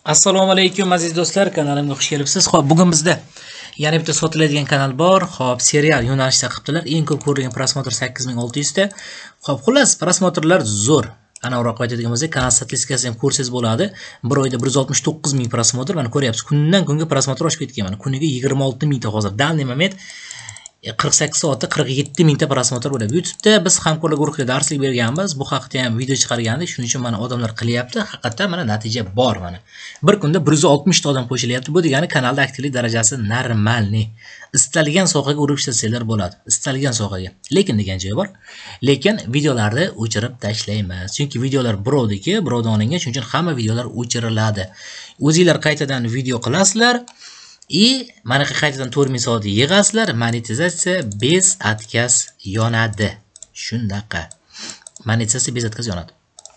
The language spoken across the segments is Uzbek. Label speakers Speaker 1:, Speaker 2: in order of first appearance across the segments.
Speaker 1: Assalomu alaykum aziz do'stlar, kanalimga xush kelibsiz. Xo'p, bugun bizda yana bitta sotiladigan kanal bor. Xo'p, serial yo'nalishda qilibdilar. Eng ko'p ko'rilgan prosmotr 8600 ta. Xo'p, xullas prosmotrlar zo'r. Anaroq aytadigan bo'lsak, kanal statistikasi ham ko'rsangiz bo'ladi. Bir oyda 169 ming prosmotr, mana ko'ryapsiz. Kundan kunga prosmotr oshib ketgan. Mana kuniga 26 ming ta hozir. Данный момент 48 soatda 47 mingta prosmotr bo'ladi. YouTube'da biz hamkorlar guruhiga darslik berganmiz. Bu haqda ham video chiqargandik. Shuning uchun mana odamlar qilyapti. Haqiqatan mana natija bor mana. Bir kunda 160 ta odam qo'shilyapti. Bu degani kanalda aktivlik darajasi normalniy. Istalgan sohaga urib ishlatsangiz bo'ladi. Istalgan sohaga. Lekin degan joyi bor. Lekin videolarni o'chirib tashlaymiz. Chunki videolar birovniki, birovdan olingan, shuning uchun hamma videolar o'chiriladi. O'zingizlar qaytadan video qilasizlar. Mana qaytadan 4000 soat yig'asizlar, monetizatsiya bez atkaz yonadi. Shunaqa. Monetizatsiya bez atkaz yonadi.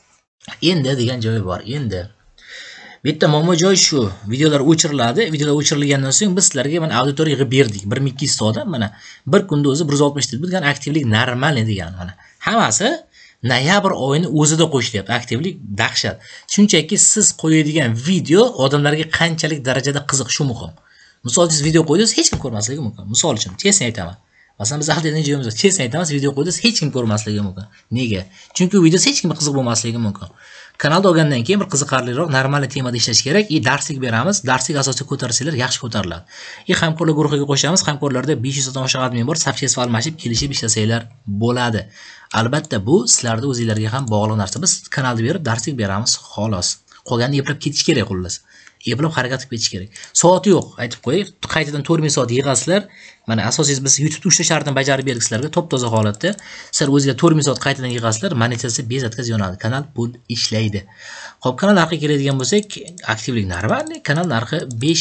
Speaker 1: Endi degan joyi bor. Endi bitta muammo joy shu. Videolar o'chiriladi. Videolar o'chirilgandan so'ng biz sizlarga mana auditoriya yig'ib berdik. 1200 ta odam mana bir kunda o'zi 160 ta. Bu degan aktivlik normal degan mana. Hammasi noyabr oyini o'zida qo'shilyapti. Aktivlik dahshat. Shunchaki siz qo'yadigan video odamlarga qanchalik darajada qiziq shu muhim. Misol uchun video qo'ydingiz, hech kim ko'rmasligi mumkin. Misol uchun, chesni aytaman. Masalan, biz ahlining joyimizda chesni aytamiz, video qo'ydingiz, hech kim ko'rmasligi mumkin. Nega? Chunki videosi hech kimga qiziq bo'lmasligi mumkin. Kanalda olgandan keyin bir qiziqarliroq, normal temada ishlash kerak. Darslik beramiz. Darslik asosida ko'tarsanglar yaxshi ko'tariladi. Hamkorlar guruhiga qo'shamiz. Hamkorlarda 500 dan oshiq admin bor. Safchasi almashib, kelishib ishlasanglar bo'ladi. Albatta, bu sizlarning o'zingizlarga ham bog'liq narsa. Biz kanalda berib, darslik beramiz, xolos. Qolganini eplab ketish kerak xullas. Eplab harakat qilib ketish kerak. Soati yo'q, aytib qo'yay. Qaytadan 4000 soat yig'asizlar. Mana asosiysi biz YouTube 3 ta shartni bajarib berdik sizlarga top-toza holatda. Sizlar o'zingizlar 4000 soat qaytadan yig'asizlar, monetizatsiya bez atkaz yonadi. Kanal pul ishlaydi. Xo'p, kanal narxiga keladigan bo'lsak, aktivlik normal, kanal narxi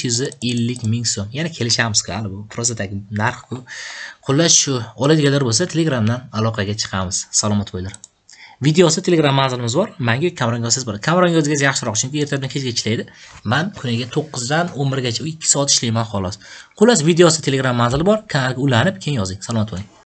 Speaker 1: 550 ming so'm. Yana kelishamiz-ku, bu prosta tak narx-ku. Xullas shu, oladiganlar bo'lsa Telegramdan aloqaga chiqamiz. Salomat bo'linglar. Videosi Telegram manzilimiz bor. Menga kameranga olsangiz bo'ladi. Kameranga o'zingizga yaxshiroq, chunki ertadan kechga ishlaydi. Men kuniga 9 dan 11 gacha 2 soat ishlayman xolos. Xullas videosi Telegram manzili bor. Kanalga ulanib, keyin yozing. Salomat bo'ling.